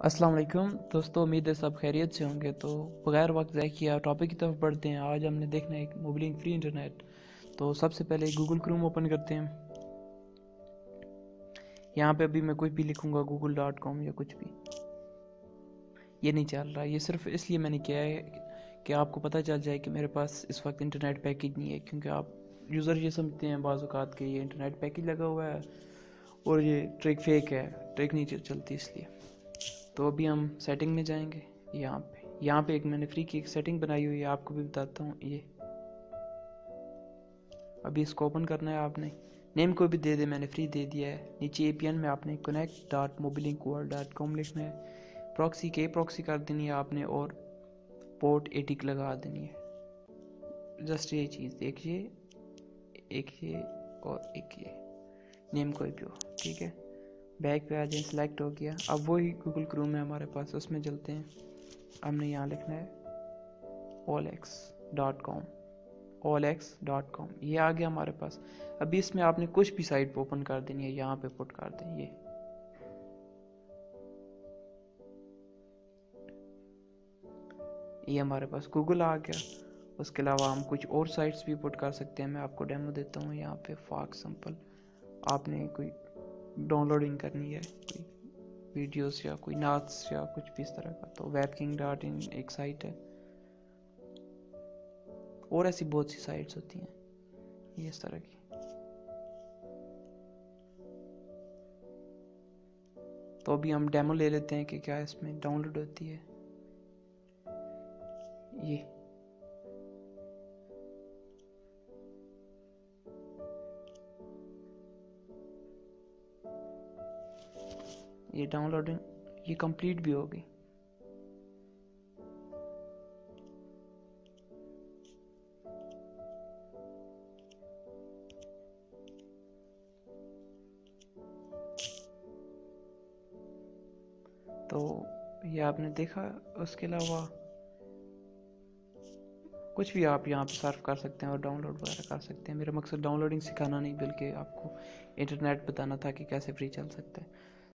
अस्सलाम वालेकुम दोस्तों, उम्मीद है सब खैरियत से होंगे। तो बगैर वक्त ज़ाय किया टॉपिक की तरफ बढ़ते हैं। आज हमने देखना है एक मोबाइल फ्री इंटरनेट। तो सबसे पहले गूगल क्रोम ओपन करते हैं। यहाँ पे अभी मैं कुछ भी लिखूँगा google.com या कुछ भी, ये नहीं चल रहा। ये सिर्फ इसलिए मैंने किया है कि आपको पता चल जाए कि मेरे पास इस वक्त इंटरनेट पैकेज नहीं है, क्योंकि आप यूज़र ये समझते हैं बाज़ औक़ात के ये इंटरनेट पैकेज लगा हुआ है और ये ट्रिक फेक है, ट्रिक नहीं चलती इसलिए। तो अभी हम सेटिंग में जाएंगे। यहाँ पे एक मैंने फ्री की एक सेटिंग बनाई हुई है, आपको भी बताता हूँ। ये अभी इसको ओपन करना है आपने। नेम को भी दे दे, मैंने फ्री दे दिया है। नीचे APN में आपने connect.mobilinkworld.com लिखना है। प्रॉक्सी कर देनी है आपने और पोर्ट 80 लगा देनी है। जस्ट ये चीज़ देखिए, एक ये और एक ये, नेम कोई भी हो, ठीक है। बैक पे आ जाए, सिलेक्ट हो गया। अब वही गूगल क्रोम है हमारे पास, उसमें चलते हैं। हमने यहाँ लिखना है olx.com। ये आ गया हमारे पास। अभी इसमें आपने कुछ भी साइट ओपन कर देनी है, यहाँ पे पुट कर दें। ये हमारे पास गूगल आ गया। उसके अलावा हम कुछ और साइट्स भी पुट कर सकते हैं। मैं आपको डेमो देता हूँ। यहाँ पे फॉर एग्जांपल आपने कोई डाउनलोडिंग करनी है, कोई वीडियोस या कोई नाट्स या कुछ भी इस तरह का, तो webking.in एक साइट है, और ऐसी बहुत सी साइट्स होती हैं ये इस तरह की। तो अभी हम डेमो ले लेते हैं कि क्या इसमें डाउनलोड होती है। ये डाउनलोडिंग ये कंप्लीट भी हो गई। तो ये आपने देखा। उसके अलावा कुछ भी आप यहाँ पे सर्फ कर सकते हैं और डाउनलोड वगैरह कर सकते हैं। मेरा मकसद डाउनलोडिंग सिखाना नहीं, बल्कि आपको इंटरनेट बताना था कि कैसे फ्री चल सकता है।